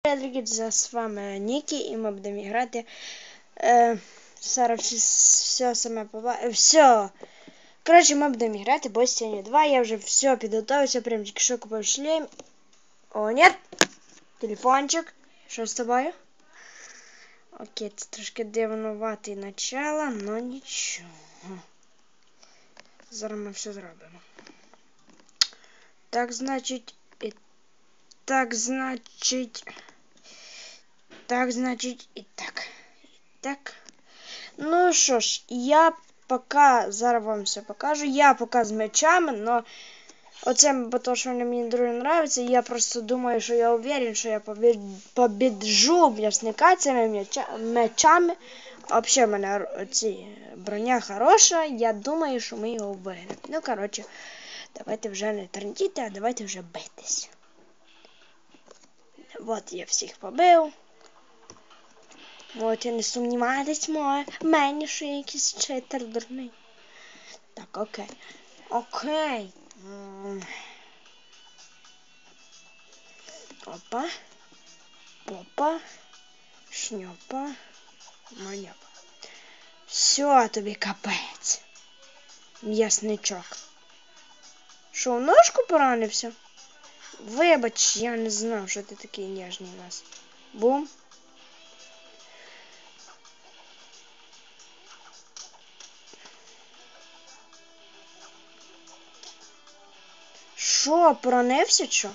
Привіт, з вами Нікі, і ми будемо грати. Зараз все саме все. Коротше, ми будемо грати Босс Тени 2. Я вже все підготовився, прям тільки що купив шлем. О, нет! Телефончик. Що з тобою? Окей, це трошки дивнуватий начало, но нічого. Зараз ми все зробимо. Так, значить, і так, значить... і так. Так. Ну що ж, я поки зараз вам все покажу. Я поки з мечами, но оце, бо що вони мені дуже подобається, я просто думаю, що я уверен, що я побіджу м'ясника цими мечами. Взагалі, в мене броня хороша, я думаю, що ми його виграємо. Ну, коротше, давайте вже не трендіти, а давайте вже битись. От я всіх побив. От, я не сумніваюсь, мені, що я якийсь читер дурний. Так, окей. Окей. Опа. Попа. Шньопа. Маньопа. Все, тобі капець. М'ясничок. Що, в ножку поранився? Вибач, я не знав, що ти такий ніжний у нас. Бум. Що, поранився, що?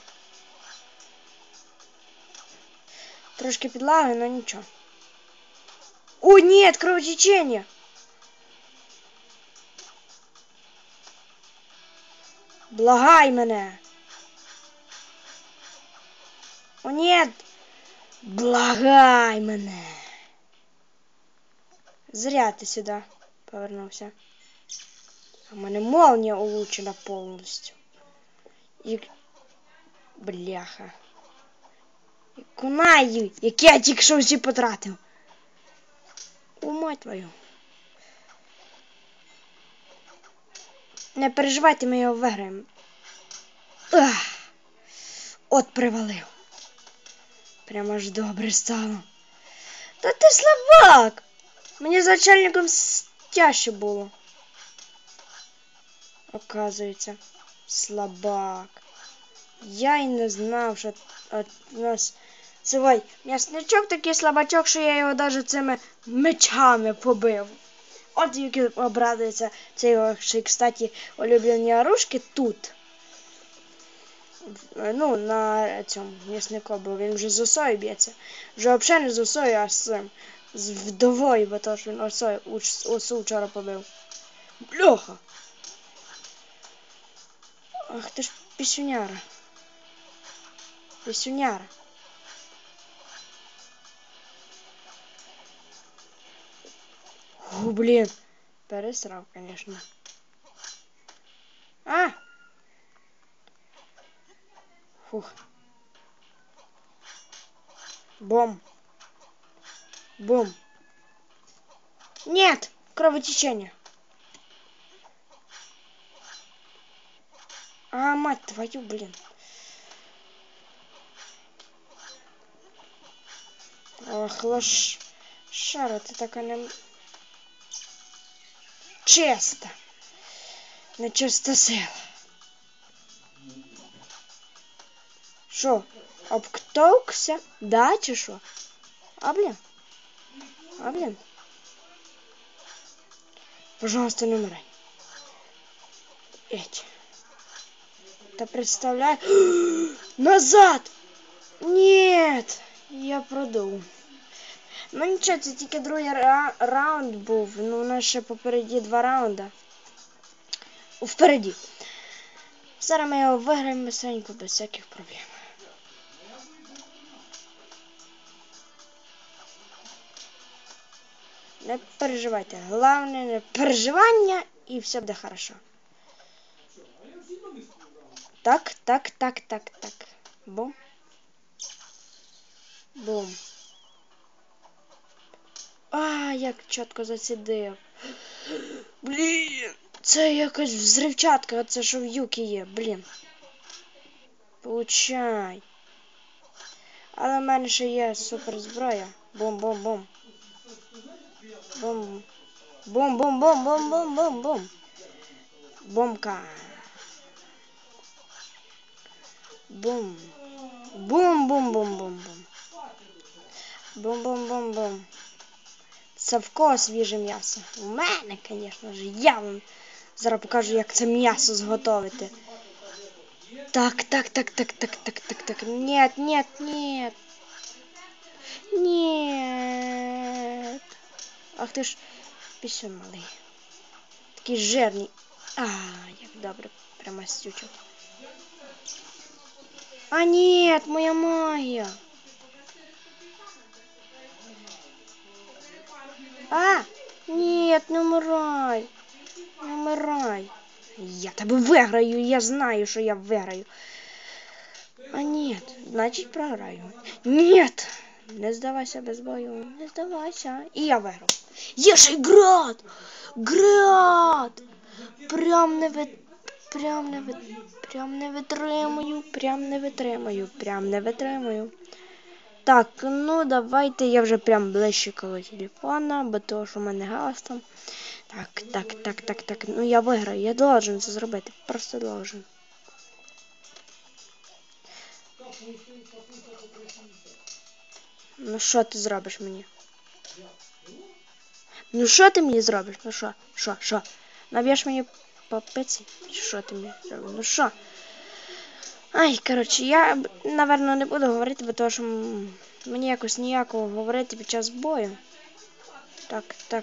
Трошки підлагаю, но нічого. О, нет, кровотечение! Благай мене! О, нет! Благай мене! Зря ти сюди повернувся. У мене молния улучшена повністю. І... Бляха. І кунаю, які я тільки що всі потратив. О, мать твою. Не переживайте, ми його виграємо. От привалив. Прямо аж добре стало. Та ти слабак! Мені з начальником тяжче було. Оказується, слабак. Я й не знав, що у нас... Цивай, м'ясничок такий слабачок, що я його навіть цими мечами побив. От який обрадується це його, кстати, улюблені оружки тут. Ну, на цьому м'яснику, бо він вже з осою б'ється. Вже взагалі не з осою, а з цим. З вдовою, бо то, що він осу вчора побив. Бляха! Ах ти ж пісюняра. Пісюняра. О, блин. Пересрав, конечно. А! Фух. Бом. Бом. Нет! Кровотечение. А, мать твою, блин. Ох, лошара, ты такая не... Чисто. Нечиста сила. Шо, обктовкся? Да, чи шо? А, блин. А, блин. Пожалуйста, не умирай. Эть. Да представляй. Назад! Нет! Я продув. Ну нічого, це тільки другий раунд був. Ну, у нас ще попереді 2 раунда. Впереді. Зараз ми його виграємо быстренько, без всяких проблем. Не переживайте. Головне не переживання і все буде хорошо. Так. Бум. Бум. А, як чітко зацідив. Блін, це якась взривчатка, оце що в юкі є, блін. Получай. Але в мене ще є суперзброя. Бум-бум-бум. Бум. Бум-бум-бум-бум-бум-бум-бум. Бомка. Бум. Бум-бум-бум-бум-бум. Бум-бум-бум-бум. Це в кого свіже м'ясо? У мене, звісно ж. Я вам зараз покажу, як це м'ясо зготовити. Так. Нет. Нет. Ах ти ж пісюн малий. Такий жирний. Як добре. Прямо стючок. А нет, моя магія. Нет, не вмирай. Не вмирай. Я тебе виграю, я знаю, що я виграю. А нет, значить програю. Нет! Не здавайся без бою, не здавайся. І я виграв. Є ще й град! Град! Прям не витримую. Так, ну давайте я вже прям ближче коло телефона, бо того, що в мене галас там. Так. Ну я виграю, я должен це зробити. Просто должен. Ну що ти зробиш мені? Ну що ти мені зробиш? Ну що? Наб'єш мені по пиці? Що ти мені зробиш? Ну що? Ай, коротше, я, напевно, не буду говорити, бо того, що мені якось ніякого говорити під час бою. Так.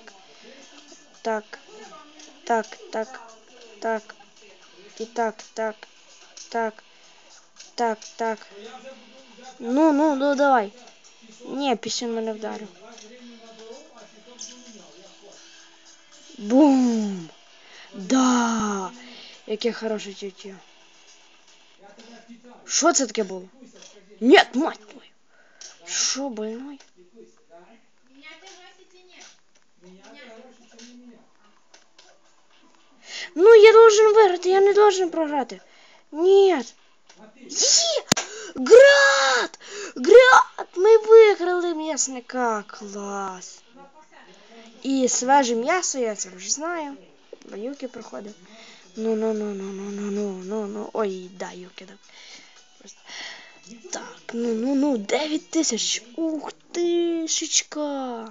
І так. Ну, давай. Ні, пісюн мене вдарив. Бум! Да! Яке хороше чуття. Що це таке було? Нет, мать твою! Що, больной? Ну, я должен виграти, я не должен програти. Нет. Град! Ми виграли м'ясника. Клас. І свіже м'ясо, я це вже знаю. Бо Юкі проходив. Ну. Ой, да, Юкі, так. Просто. Так, ну, 9000. Ух тышечка.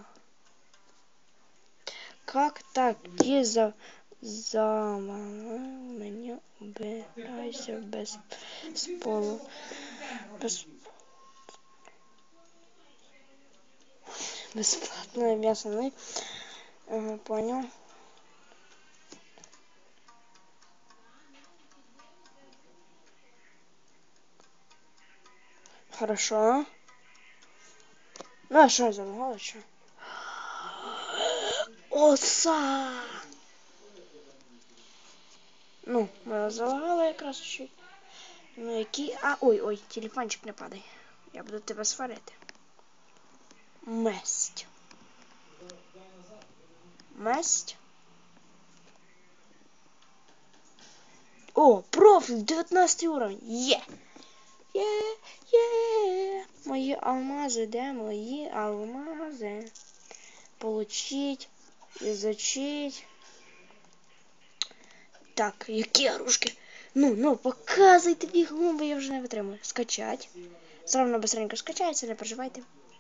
Как так? Где за меня убирайся без полу. Бесплатное мясо, ну, понял. Хорошо. Ну, а что я залагала, что? Оса! Ну, ми залагали якраз чуть. Ну, які... Ой, телефончик не падай. Я буду тебе сварити. Месть. О, профиль, 19 уровень. Є. Мої алмази, де мої алмази? Получить, изучить. Так, які оружки? Ну, показуйте бігом, бо я вже не витримую. Скачать. Зравно быстренько скачається, не переживайте.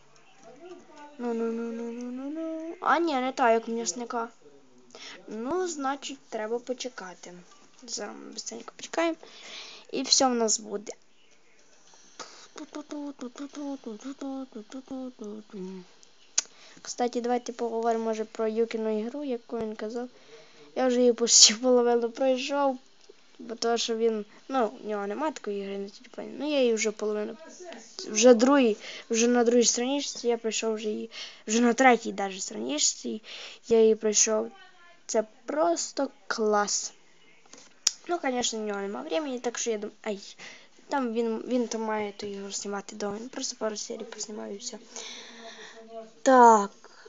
Ну. А ні, не так, як м'ясника. Ну, значить, треба почекати. Зараз ми быстренько почекаємо. І все в нас буде. Кстати, давайте поговоримо, може, про Юкіну ігру, яку він казав. Я вже її почти половину пройшов, бо то, що він, в нього немає такої ігри на телефоні. Ну, я її вже половину, вже на другій страничці я пройшов вже її, вже на третій навіть страничці я її пройшов. Це просто клас. Ну, звісно, в нього немає времени, так що я думаю, там він там має ту ігру знімати дома. Він просто пару серій поснімаю і все. Так.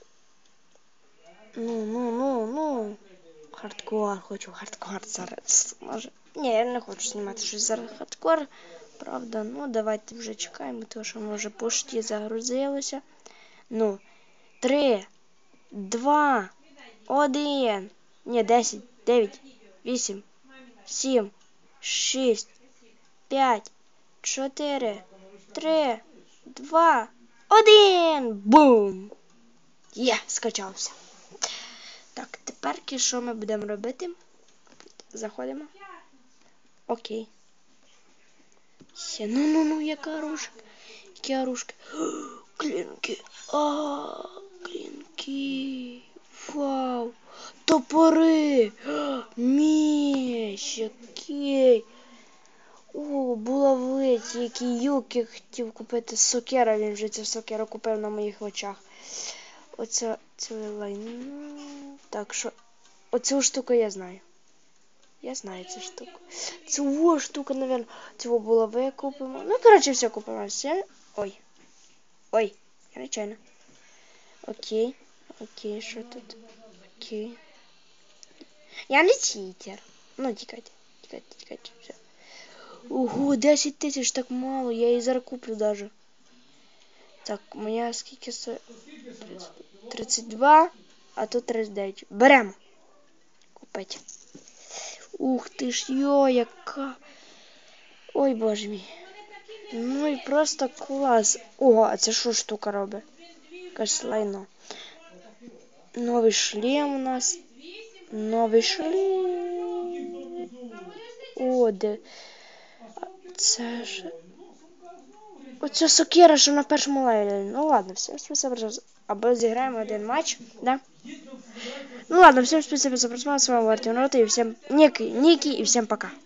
Ну. Хардкор, хочу хардкор зараз. Може. Ні, я не хочу знімати щось зараз хардкор. Правда, ну давайте вже чекаємо, тому що ми вже почти загрузилося. Ну, 3, 2, 1. Ні, 10, 9, 8, 7, 6, 5, 4, 3, 2, 1. Бум! Є, скачався. Так, тепер що ми будемо робити? Заходимо. Окей. Ще, ну, яка оружка. Які оружки. Клінки. Клінки. Вау. Топори. Меч. Який. Булавиці, який Юкі хотів купити сокера. Він вже цю сокеру купив на моїх очах. Оце лайно. Так, що. Оцю штуку я знаю. Я знаю цю штуку. Цю штуку, мабуть, цього булави купимо. Ну, коротше, все купимо. Все. Ой, я нечайно. Окей, що тут? Окей. Я не читер. Ну, тікайте, все. Ого, 10 тисяч, так мало, я її зараз куплю даже. Так, моя скільки стоїть? 32, а тут 39. Беремо. Купить. Ух ти ж, яка. Ой, боже мій. Ну і просто клас. Ого, а це що штука робить? Якась лайно. Новий шлем у нас. Новий шлем. О, де. Це ж. Оця сокира, що на першому левелі. Ну ладно, всім спасибо. Або зіграємо один матч, да? Ну ладно, всем спасибо за просмотр. С вами был Артем Рота и всем Ники и всем пока.